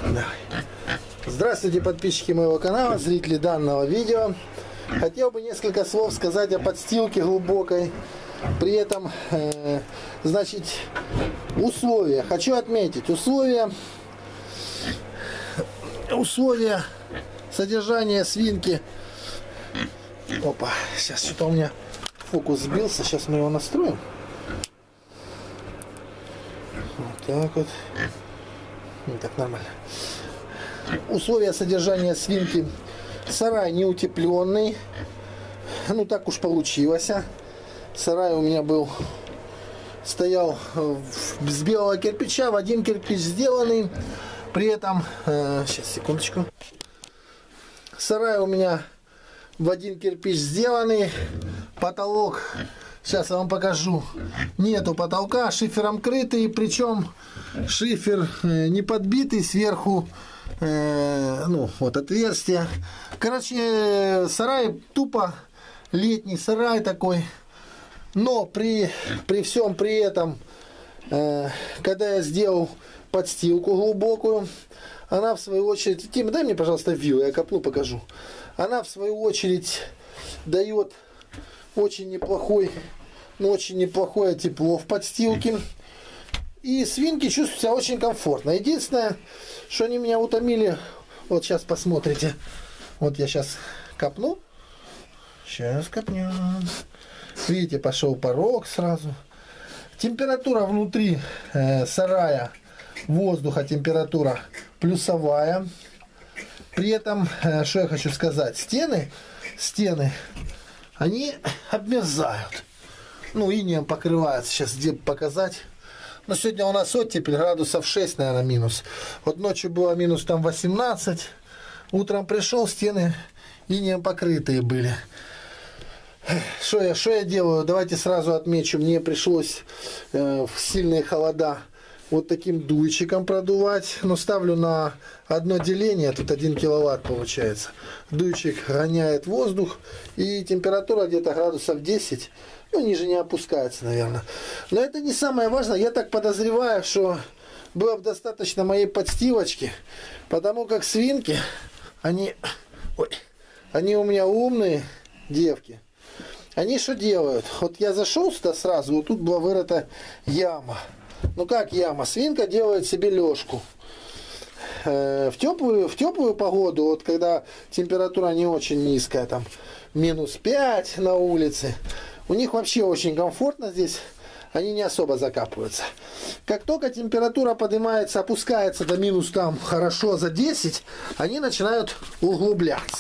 Здравствуйте, подписчики моего канала, зрители данного видео. Хотел бы несколько слов сказать о подстилке глубокой. При этом, значит, условия. Хочу отметить, условия содержания свинки. Опа, сейчас что-то у меня фокус сбился, сейчас мы его настроим. Вот так вот. Так нормально. Условия содержания свинки: сарай не утепленный, ну так уж получилось. Сарай у меня стоял с белого кирпича, в один кирпич сделанный. При этом, сейчас секундочку, сарай у меня в один кирпич сделанный, потолок, сейчас я вам покажу, нету потолка, шифером крытый, причем шифер не подбитый, сверху ну вот отверстие. Короче, сарай тупо летний сарай такой. Но при всем при этом, когда я сделал подстилку глубокую, она в свою очередь, Тим, дай мне, пожалуйста, вилу, я копну, покажу. Она в свою очередь дает очень неплохое тепло в подстилке. И свинки чувствуют себя очень комфортно. Единственное, что они меня утомили, вот сейчас посмотрите. Вот я сейчас копну. Сейчас копнем. Видите, пошел порог сразу. Температура внутри сарая, воздуха, температура плюсовая. При этом, что я хочу сказать, стены, они обмерзают. Ну, инеем покрываются. Сейчас где показать. Но сегодня у нас оттепель, градусов 6, наверное, минус. Вот ночью было минус там 18. Утром пришел, стены инеем покрытые были. Что я делаю? Давайте сразу отмечу. Мне пришлось в сильные холода вот таким дуйчиком продувать. Но ставлю на одно деление. Тут 1 киловатт получается. Дуйчик гоняет воздух. И температура где-то градусов 10. Ну, ниже не опускается, наверное. Но это не самое важное. Я так подозреваю, что было бы достаточно моей подстилочки. Потому как свинки, они у меня умные девки. Они что делают? Вот я зашел сюда сразу, вот тут была вырыта яма. Ну как яма? Свинка делает себе лёжку. В теплую погоду, вот когда температура не очень низкая, там минус 5 на улице, у них вообще очень комфортно здесь, они не особо закапываются. Как только температура поднимается, опускается до минус там хорошо за 10, они начинают углубляться.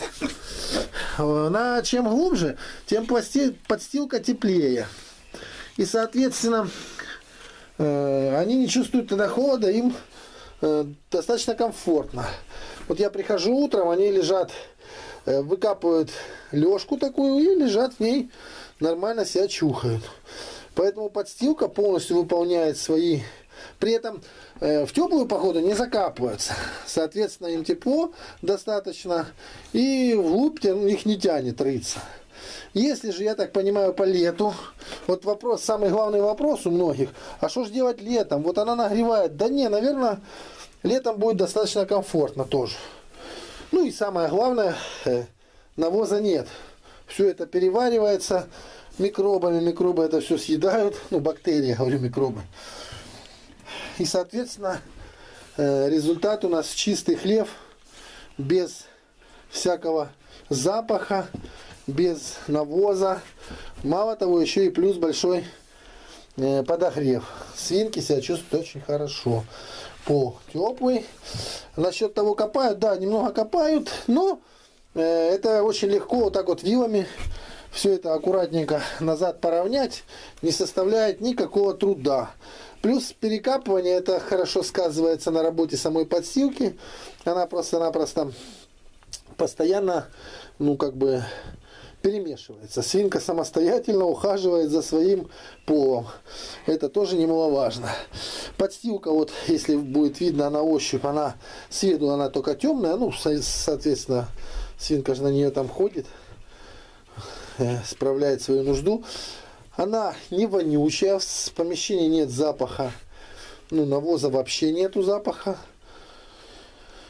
Чем глубже, тем подстилка теплее. И, соответственно, они не чувствуют тогда холода, им достаточно комфортно. Вот я прихожу утром, они лежат, выкапывают лёжку такую и лежат в ней, нормально себя чухают. Поэтому подстилка полностью выполняет свои... При этом в теплую погоду не закапываются. Соответственно, им тепло достаточно. И вглубь их не тянет рыться. Если же, я так понимаю, по лету... Вот вопрос, самый главный вопрос у многих. А что же делать летом? Вот она нагревает. Да не, наверное, летом будет достаточно комфортно тоже. Ну и самое главное, навоза нет. Все это переваривается микробами. Микробы это все съедают. Ну, бактерии, я говорю, микробы. И, соответственно, результат у нас чистый хлев, без всякого запаха, без навоза. Мало того, еще и плюс большой подогрев. Свинки себя чувствуют очень хорошо. Пол теплый. Насчет того, копают, да, немного копают, но это очень легко вот так вот вилами все это аккуратненько назад поравнять, не составляет никакого труда. Плюс перекапывание, это хорошо сказывается на работе самой подстилки. Она просто-напросто постоянно, ну как бы, перемешивается. Свинка самостоятельно ухаживает за своим полом. Это тоже немаловажно. Подстилка, вот если будет видно на ощупь, она с виду она только темная. Ну, соответственно, свинка же на нее там ходит, справляет свою нужду. Она не вонючая, в помещении нет запаха, ну, навоза вообще нету запаха.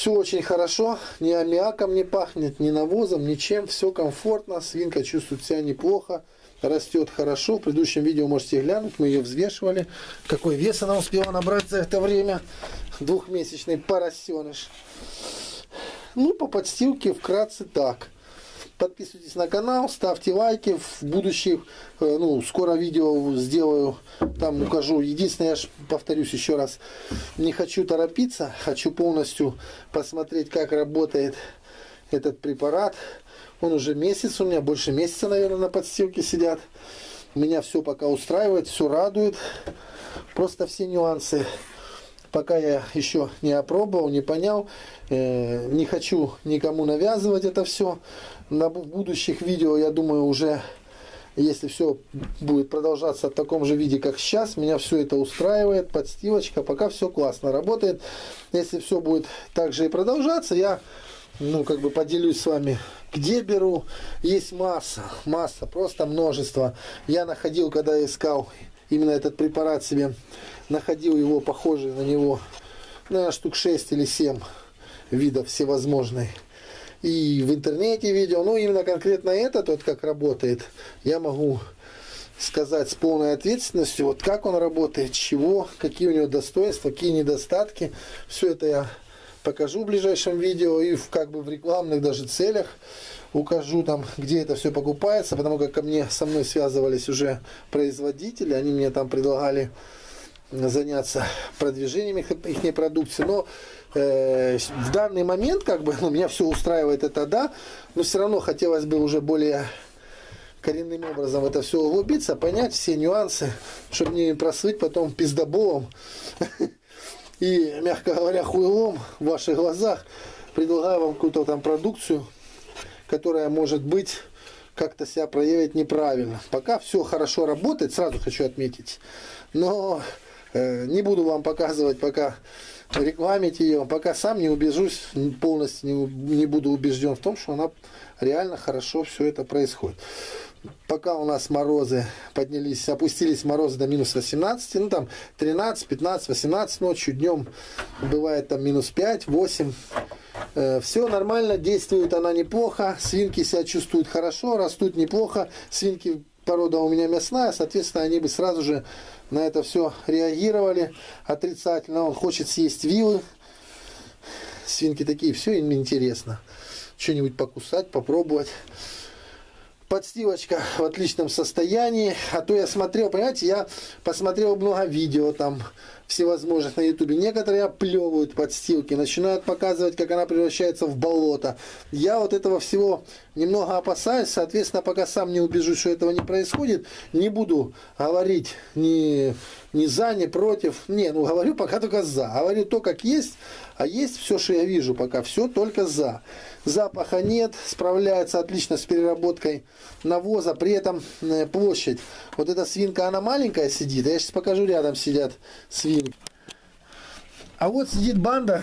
Все очень хорошо, ни аммиаком не пахнет, ни навозом, ничем. Все комфортно, свинка чувствует себя неплохо, растет хорошо. В предыдущем видео можете глянуть, мы ее взвешивали. Какой вес она успела набрать за это время. Двухмесячный поросеныш. Ну, по подстилке вкратце так. Подписывайтесь на канал, ставьте лайки. В будущих, ну, скоро видео сделаю, там укажу. Единственное, я ж повторюсь еще раз, не хочу торопиться, хочу полностью посмотреть, как работает этот препарат. Он уже месяц у меня, больше месяца, наверное, на подстилке сидят. Меня все пока устраивает, все радует. Просто все нюансы пока я еще не опробовал, не понял. Не хочу никому навязывать это все. На будущих видео, я думаю, уже, если все будет продолжаться в таком же виде, как сейчас, меня все это устраивает, подстилочка, пока все классно работает. Если все будет так же и продолжаться, я, ну, как бы поделюсь с вами, где беру. Есть масса, просто множество. Я находил, когда искал именно этот препарат себе, находил его похожий на него, наверное, штук 6 или 7 видов всевозможной. И в интернете видео, ну именно конкретно этот, вот как работает, я могу сказать с полной ответственностью, вот как он работает, чего, какие у него достоинства, какие недостатки. Все это я покажу в ближайшем видео и как бы в рекламных даже целях укажу там, где это все покупается, потому как со мной связывались уже производители, они мне там предлагали заняться продвижением их продукции, но в данный момент как бы меня все устраивает, это да, но все равно хотелось бы уже более коренным образом это все углубиться, понять все нюансы, чтобы не прослыть потом пиздоболом и, мягко говоря, хуйлом в ваших глазах. Предлагаю вам какую-то там продукцию, которая может быть как-то себя проявить неправильно. Пока все хорошо работает, сразу хочу отметить, но не буду вам показывать, пока рекламить ее, пока сам не убежусь, полностью не буду убежден в том, что она реально хорошо все это происходит. Пока у нас морозы поднялись, опустились морозы до минус 18, ну там 13, 15, 18 ночью, днем бывает там минус 5, 8. Все нормально, действует она неплохо, свинки себя чувствуют хорошо, растут неплохо, свинки порода у меня мясная, соответственно, они бы сразу же на это все реагировали отрицательно. Он хочет съесть вилы, свинки такие, все им интересно, что-нибудь покусать, попробовать. Подстилочка в отличном состоянии. А то я смотрел, понимаете, я посмотрел много видео там всевозможных на ютубе. Некоторые оплевывают подстилки, начинают показывать, как она превращается в болото. Я вот этого всего немного опасаюсь. Соответственно, пока сам не убежусь, что этого не происходит, не буду говорить ни за, ни против. Не, ну говорю пока только за. Говорю то, как есть. А есть все, что я вижу пока. Все только за. Запаха нет, справляется отлично с переработкой навоза, при этом площадь. Вот эта свинка, она маленькая сидит, я сейчас покажу, рядом сидят свинки. А вот сидит банда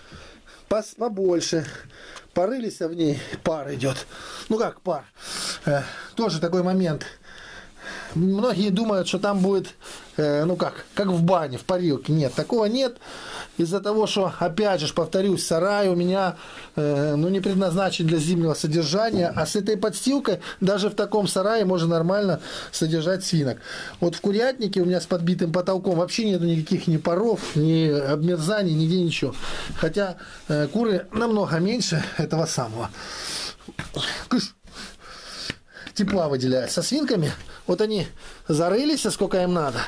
побольше, порылись в ней, пар идет. Ну как пар, тоже такой момент. Многие думают, что там будет, ну как в бане, в парилке. Нет, такого нет. Из-за того, что, опять же, повторюсь, сарай у меня не предназначен для зимнего содержания, а с этой подстилкой даже в таком сарае можно нормально содержать свинок. Вот в курятнике у меня с подбитым потолком вообще нету никаких ни паров, ни обмерзаний, нигде ничего. Хотя куры намного меньше этого самого. Тепла выделяют. Со свинками, вот они зарылись, сколько им надо.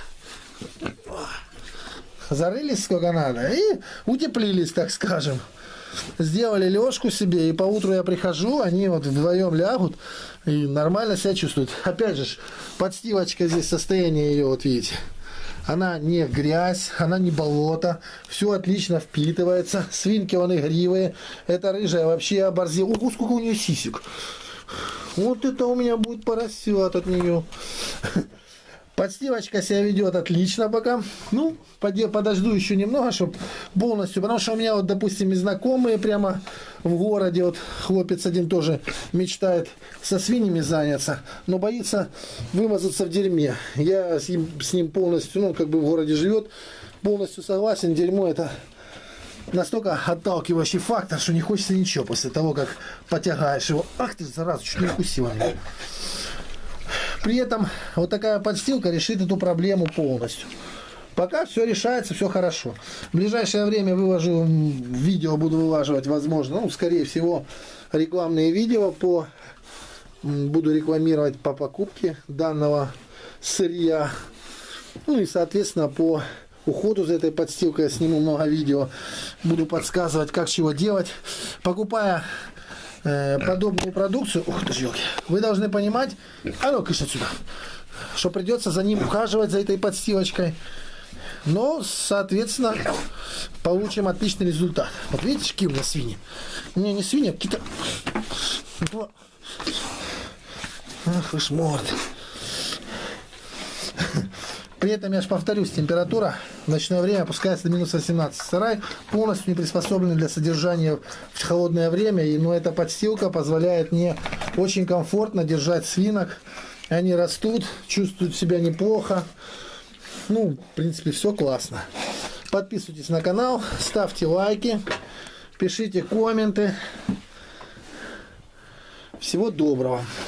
Зарылись сколько надо и утеплились, так скажем. Сделали лёжку себе, и поутру я прихожу, они вот вдвоем лягут и нормально себя чувствуют. Опять же, подстилочка здесь, состояние ее, вот видите. Она не грязь, она не болото, все отлично впитывается. Свинки вон игривые. Это рыжая вообще оборзела. Ого, сколько у нее сисек. Вот это у меня будет поросят от нее. Подстилочка себя ведет отлично пока. Ну, подожду еще немного, чтобы полностью. Потому что у меня вот, допустим, и знакомые прямо в городе. Вот хлопец один тоже мечтает со свиньями заняться, но боится вымазаться в дерьме. Я с ним полностью, в городе живет, полностью согласен. Дерьмо это настолько отталкивающий фактор, что не хочется ничего после того, как потягаешь его. Ах ты, зараза, чуть не укусила меня. При этом вот такая подстилка решит эту проблему полностью. Пока все решается, все хорошо. В ближайшее время выложу видео, буду вылаживать, возможно, ну, скорее всего, рекламные видео буду рекламировать по покупке данного сырья. Ну и, соответственно, по уходу за этой подстилкой я сниму много видео. Буду подсказывать, как чего делать. Покупая подобную продукцию, ух ты ж ёлки, вы должны понимать, а ну кыш отсюда, что придется за ним ухаживать, за этой подстилочкой. Но, соответственно, получим отличный результат. Вот видите, какие у меня свиньи? У меня не свиньи, а какие-то... Ах вы ж морды. При этом, я же повторюсь, температура в ночное время опускается до минус 18. Сарай полностью не приспособлен для содержания в холодное время. Но эта подстилка позволяет мне очень комфортно держать свинок. Они растут, чувствуют себя неплохо. Ну, в принципе, все классно. Подписывайтесь на канал, ставьте лайки, пишите комменты. Всего доброго.